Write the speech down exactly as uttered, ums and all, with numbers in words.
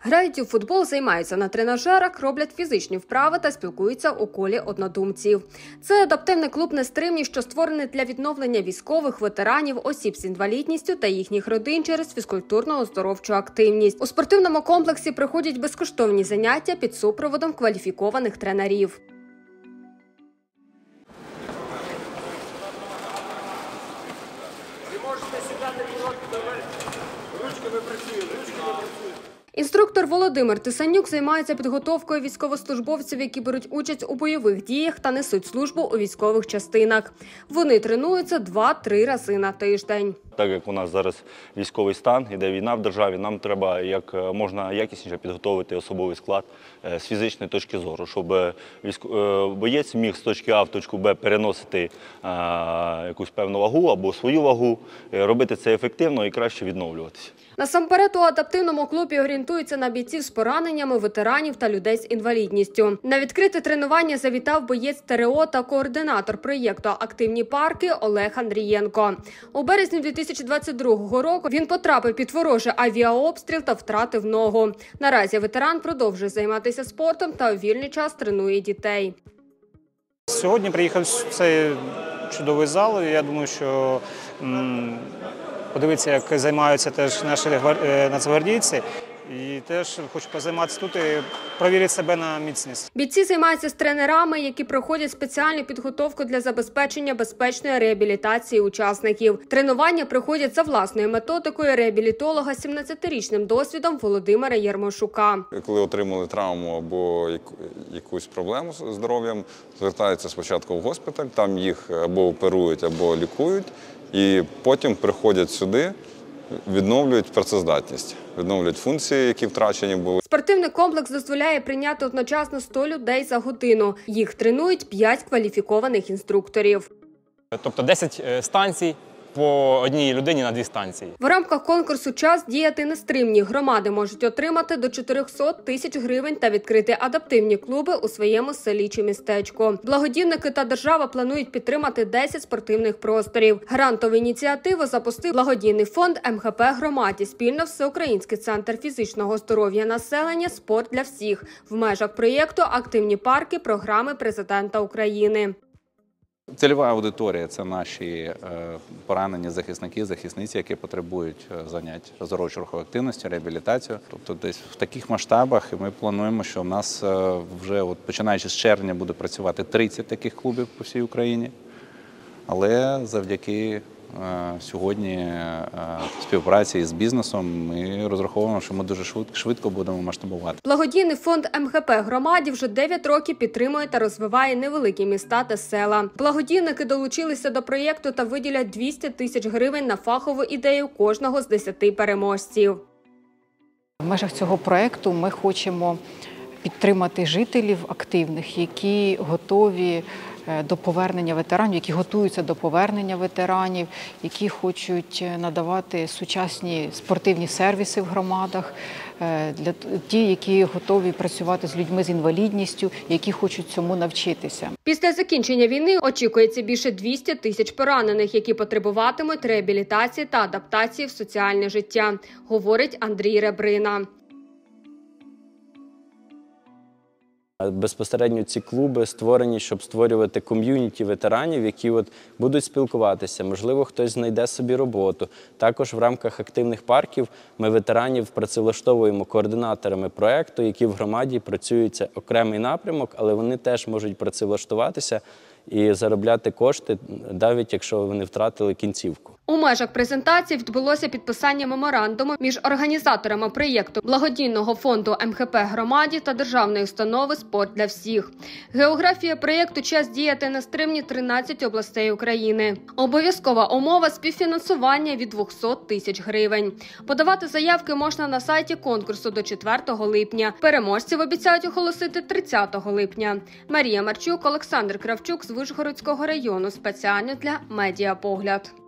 Грають у футбол, займаються на тренажерах, роблять фізичні вправи та спілкуються у колі однодумців. Це адаптивний клуб «Нестримні», що створений для відновлення військових, ветеранів, осіб з інвалідністю та їхніх родин через фізкультурно-оздоровчу активність. У спортивному комплексі проходять безкоштовні заняття під супроводом кваліфікованих тренерів. Ручками працюємо, ручками працюємо. Інструктор Володимир Тисанюк займається підготовкою військовослужбовців, які беруть участь у бойових діях та несуть службу у військових частинах. Вони тренуються два-три рази на тиждень. Так як у нас зараз військовий стан, іде війна в державі, нам треба як можна якісніше підготовити особовий склад з фізичної точки зору, щоб боєць міг з точки А в точку Б переносити якусь певну вагу або свою вагу, робити це ефективно і краще відновлюватися. Насамперед у адаптивному клубі орієнтуються на бійців з пораненнями, ветеранів та людей з інвалідністю. На відкрите тренування завітав боєць ТРО та координатор проєкту «Активні парки» Олег Андрієнко. У березні дві тисячі двадцять другого року він потрапив під ворожий авіаобстріл та втратив ногу. Наразі ветеран продовжує займатися спортом та у вільний час тренує дітей. Сьогодні приїхав в цей чудовий зал, і я думаю, що м, подивитися, як займаються теж наші нацгвардійці. І теж хочу позайматися тут і перевірити себе на міцність. Бійці займаються з тренерами, які проходять спеціальну підготовку для забезпечення безпечної реабілітації учасників. Тренування проходять за власною методикою реабілітолога з сімнадцятирічним досвідом Володимира Єрмошука. Коли отримали травму або якусь проблему з здоров'ям, звертаються спочатку в госпіталь, там їх або оперують, або лікують, і потім приходять сюди, відновлюють працездатність, відновлюють функції, які втрачені були. Спортивний комплекс дозволяє прийняти одночасно сто людей за годину. Їх тренують п'ять кваліфікованих інструкторів. Тобто десять станцій по одній людині на дві станції. В рамках конкурсу «Час діяти нестримні» громади можуть отримати до чотирьохсот тисяч гривень та відкрити адаптивні клуби у своєму селі чи містечку. Благодійники та держава планують підтримати десять спортивних просторів. Грантову ініціативу запустив благодійний фонд ем ха пе «Громаді» спільно Всеукраїнський центр фізичного здоров'я населення «Спорт для всіх» в межах проєкту «Активні парки» програми президента України. Цільова аудиторія – це наші поранені захисники, захисниці, які потребують занять оздоровчої рухової активності, реабілітацію. Тобто десь в таких масштабах, і ми плануємо, що в нас вже от, починаючи з червня буде працювати тридцять таких клубів по всій Україні. Але завдяки сьогодні співпраці з бізнесом ми розраховуємо, що ми дуже швидко будемо масштабувати. Благодійний фонд ем ха пе «Громаді» вже дев'ять років підтримує та розвиває невеликі міста та села. Благодійники долучилися до проєкту та виділять двісті тисяч гривень на фахову ідею кожного з десяти переможців. В межах цього проєкту ми хочемо підтримати жителів активних, які готові до повернення ветеранів, які готуються до повернення ветеранів, які хочуть надавати сучасні спортивні сервіси в громадах, для ті, які готові працювати з людьми з інвалідністю, які хочуть цьому навчитися. Після закінчення війни очікується більше двісті тисяч поранених, які потребуватимуть реабілітації та адаптації в соціальне життя, говорить Андрій Ребрина. Безпосередньо ці клуби створені, щоб створювати ком'юніті ветеранів, які от будуть спілкуватися. Можливо, хтось знайде собі роботу. Також в рамках активних парків ми ветеранів працевлаштовуємо координаторами проєкту, які в громаді працюють, це окремий напрямок, але вони теж можуть працевлаштуватися і заробляти кошти, навіть якщо вони втратили кінцівку. У межах презентації відбулося підписання меморандуму між організаторами проєкту благодійного фонду ем ха пе «Громаді» та державної установи «Спорт для всіх». Географія проєкту «Час діяти нестримні» – тринадцять областей України. Обов'язкова умова – співфінансування від двохсот тисяч гривень. Подавати заявки можна на сайті конкурсу до четвертого липня. Переможців обіцяють оголосити тридцятого липня. Марія Марчук, Олександр Кравчук з Вишгородського району. Спеціально для «Медіапогляд».